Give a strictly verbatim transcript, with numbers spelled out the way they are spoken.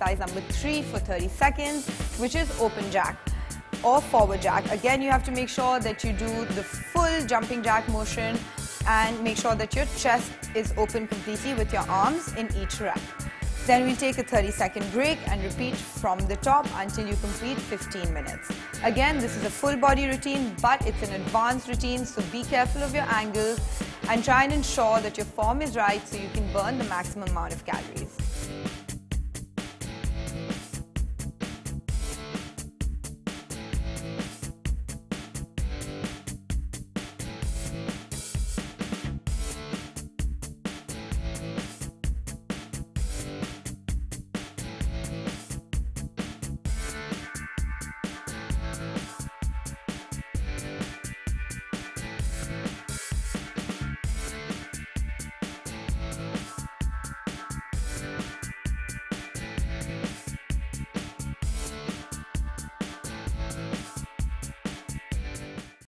exercise number three for thirty seconds, which is open jack or forward jack. Again, you have to make sure that you do the full jumping jack motion and make sure that your chest is open completely with your arms in each rep. Then we'll take a thirty second break and repeat from the top until you complete fifteen minutes. Again, this is a full body routine, but it's an advanced routine, so be careful of your angles and try and ensure that your form is right so you can burn the maximum amount of calories.